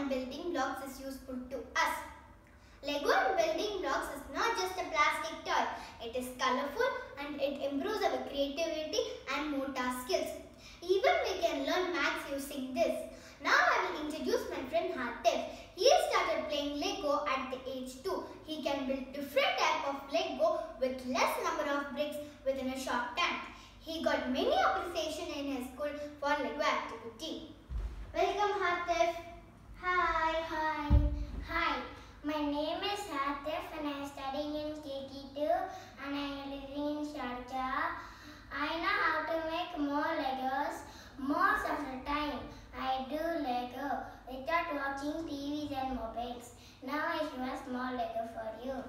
and building blocks is useful to us. Lego and building blocks is not just a plastic toy. It is colorful and it improves our creativity and motor skills. Even we can learn maths using this. Now I will introduce my friend Hathif. He started playing Lego at the age 2. He can build different type of Lego with less number of bricks within a short time. He got many appreciation in his school for Lego activity. Welcome Hathif. Hi. My name is Hathif and I am studying in KT2 and I am living in Sharjah. I know how to make more Legos. Most of the time I do Lego without watching TVs and mobiles. Now I show a small Lego for you.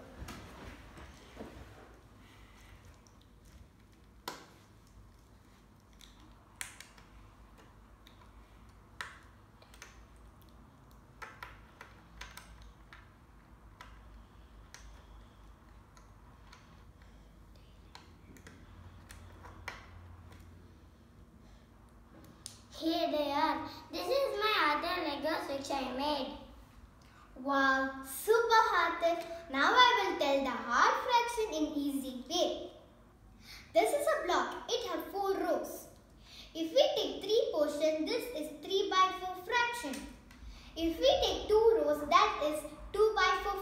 Here they are. This is my other Legos which I made. Wow, super Hathif. Now I will tell the hard fraction in easy way. This is a block. It has 4 rows. If we take 3 portions, this is 3 by 4 fraction. If we take 2 rows, that is 2 by 4